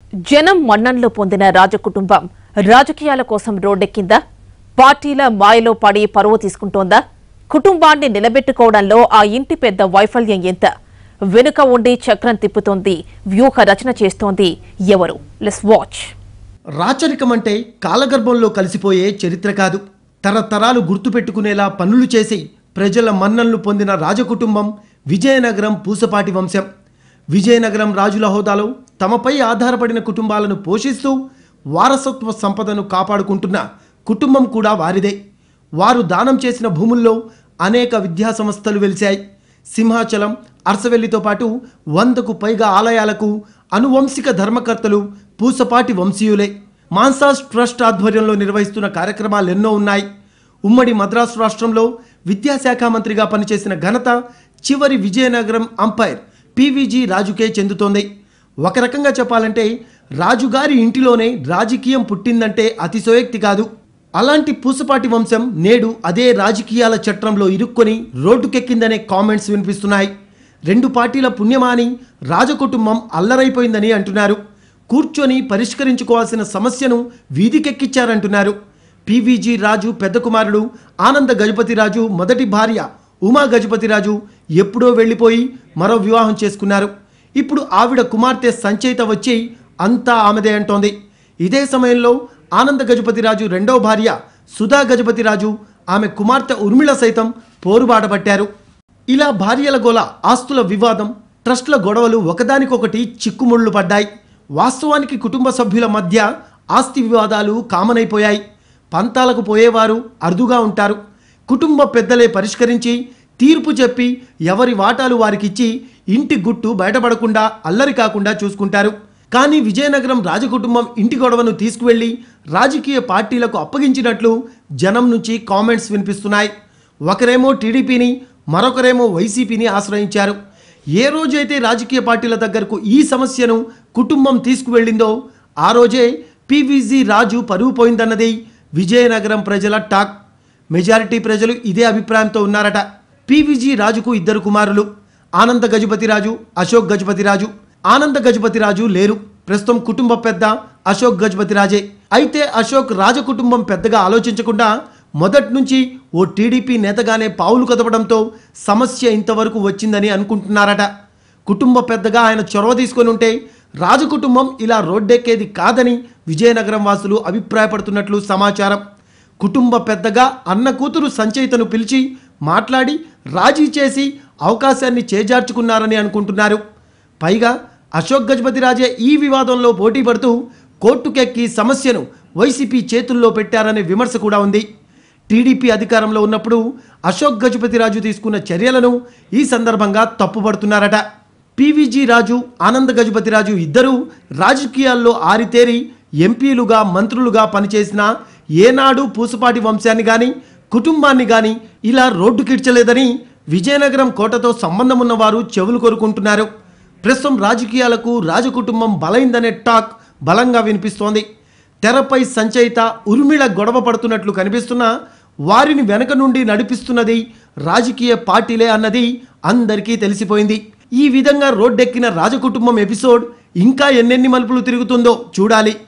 జనం మన్ననలు పొందిన రాజకుటుంబం రాజకీయాల కోసం రోడ్డెక్కిందా? పార్టీల మాయలో పడి పరువు తీసుకుంటోందా? కుటుంబాన్ని నిలబెట్టుకోవడంలో ఆ ఇంటి పెద్ద వైఫల్యం ఎంత? వెనుక ఉండి చక్రం తిప్పుతోంది, వ్యూహ రచన చేస్తోంది ఎవరు? Let's watch. రాచరికం అంటే కాలగర్భంలో కలిసిపోయే చరిత్ర కాదు. తరతరాలు గుర్తుపెట్టుకునేలా పనులు చేసి ప్రజల మన్ననలు పొందిన రాజకుటుంబం విజయనగరం పూసపాటి వంశం. విజయనగరం రాజుల హోదాలో తమపై ఆధారపడిన కుటుంబాలను పోషిస్తూ వారసత్వ సంపదను కాపాడుకుంటున్న కుటుంబం కూడా వారిదే. వారు దానం చేసిన భూముల్లో అనేక విద్యా సంస్థలు వెలిశాయి. సింహాచలం, అర్సవెల్లితో పాటు 100కు పైగా ఆలయాలకు అనువంశిక ధర్మకర్తలు పూసపాటి వంశీయులే. మాన్సాస్ ట్రస్ట్ ఆధ్వర్యంలో నిర్వహిస్తున్న కార్యక్రమాలు ఎన్నో ఉన్నాయి. ఉమ్మడి మద్రాసు రాష్ట్రంలో విద్యాశాఖ మంత్రిగా పనిచేసిన ఘనత చివరి విజయనగరం అంపైర్ పివిజి రాజుకే చెందుతోంది. ఒక రకంగా చెప్పాలంటే రాజుగారి ఇంటిలోనే రాజకీయం పుట్టిందంటే అతిశయోక్తి కాదు. అలాంటి పూసపాటి వంశం నేడు అదే రాజకీయాల చట్రంలో ఇరుక్కొని రోడ్డుకెక్కిందనే కామెంట్స్ వినిపిస్తున్నాయి. 2 పార్టీల పుణ్యమాని రాజకుటుంబం అల్లరైపోయిందని అంటున్నారు. కూర్చొని పరిష్కరించుకోవాల్సిన సమస్యను వీధికెక్కిచ్చారంటున్నారు. పివిజి రాజు పెద్ద కుమారుడు ఆనంద గజపతి రాజు మొదటి భార్య ఉమా గజపతి రాజు ఎప్పుడో వెళ్ళిపోయి మరో వివాహం చేసుకున్నారు. ఇప్పుడు ఆవిడ కుమార్తె సంచయిత వచ్చి అంతా ఆమెదే అంటోంది. ఇదే సమయంలో ఆనంద గజపతి రాజు రెండవ భార్య సుధా గజపతి రాజు, ఆమె కుమార్తె ఉర్మిళ సైతం పోరుబాట పట్టారు. ఇలా భార్యల గోల, ఆస్తుల వివాదం, ట్రస్టుల గొడవలు ఒకదానికొకటి చిక్కుముళ్ళు పడ్డాయి. వాస్తవానికి కుటుంబ సభ్యుల మధ్య ఆస్తి వివాదాలు కామన్ అయిపోయాయి. పంతాలకు పోయేవారు అరుదుగా ఉంటారు. కుటుంబ పెద్దలే పరిష్కరించి తీర్పు చెప్పి ఎవరి వాటాలు వారికిచ్చి ఇంటి గుట్టు బయటపడకుండా అల్లరి కాకుండా చూసుకుంటారు. కానీ విజయనగరం రాజకుటుంబం ఇంటి గొడవను తీసుకువెళ్లి రాజకీయ పార్టీలకు అప్పగించినట్లు జనం నుంచి కామెంట్స్ వినిపిస్తున్నాయి. ఒకరేమో టీడీపీని, మరొకరేమో వైసీపీని ఆశ్రయించారు. ఏ రోజైతే రాజకీయ పార్టీల దగ్గరకు ఈ సమస్యను కుటుంబం తీసుకువెళ్ళిందో ఆ రోజే పివిజి రాజు పరువు పోయిందన్నది విజయనగరం ప్రజల టాక్. మెజారిటీ ప్రజలు ఇదే అభిప్రాయంతో ఉన్నారట. పివిజి రాజుకు 2 కుమారులు, ఆనంద గజపతి రాజు, అశోక్ గజపతి రాజు. ఆనంద గజపతి రాజు లేరు. ప్రస్తుతం కుటుంబ పెద్ద అశోక్ గజపతి రాజే. అయితే అశోక్ రాజకుటుంబం పెద్దగా ఆలోచించకుండా మొదటి నుంచి ఓ టీడీపీ నేతగానే పావులు కదపడంతో సమస్య ఇంతవరకు వచ్చిందని అనుకుంటున్నారట. కుటుంబ పెద్దగా ఆయన చొరవ తీసుకొని ఉంటే రాజకుటుంబం ఇలా రోడ్డెక్కేది కాదని విజయనగరం వాసులు అభిప్రాయపడుతున్నట్లు సమాచారం. కుటుంబ పెద్దగా అన్న కూతురు సంచయితను పిలిచి మాట్లాడి రాజీ చేసి అవకాశాన్ని చేజార్చుకున్నారని అనుకుంటున్నారు. పైగా అశోక్ గజపతి రాజే ఈ వివాదంలో పోటీ పడుతూ కోర్టుకెక్కి సమస్యను వైసీపీ చేతుల్లో పెట్టారనే విమర్శ కూడా ఉంది. టీడీపీ అధికారంలో ఉన్నప్పుడు అశోక్ గజపతి రాజు తీసుకున్న చర్యలను ఈ సందర్భంగా తప్పుపడుతున్నారట. పివిజి రాజు, ఆనంద గజపతి రాజు ఇద్దరూ రాజకీయాల్లో ఆరితేరి ఎంపీలుగా, మంత్రులుగా పనిచేసిన ఏనాడు పూసపాటి వంశాన్ని కానీ కుటుంబాన్ని కానీ ఇలా రోడ్డుకిడ్చలేదని విజయనగరం కోటతో సంబంధం ఉన్నవారు చెవులు కొరుకుంటున్నారు. ప్రస్తుతం రాజకీయాలకు రాజకుటుంబం బలైందనే టాక్ బలంగా వినిపిస్తోంది. తెరపై సంచయిత, ఉర్మిళ గొడవ పడుతున్నట్లు కనిపిస్తున్నా వారిని వెనక నుండి నడిపిస్తున్నది రాజకీయ పార్టీలే అన్నది అందరికీ తెలిసిపోయింది. ఈ విధంగా రోడ్డెక్కిన రాజకుటుంబం ఎపిసోడ్ ఇంకా ఎన్నెన్ని మలుపులు తిరుగుతుందో చూడాలి.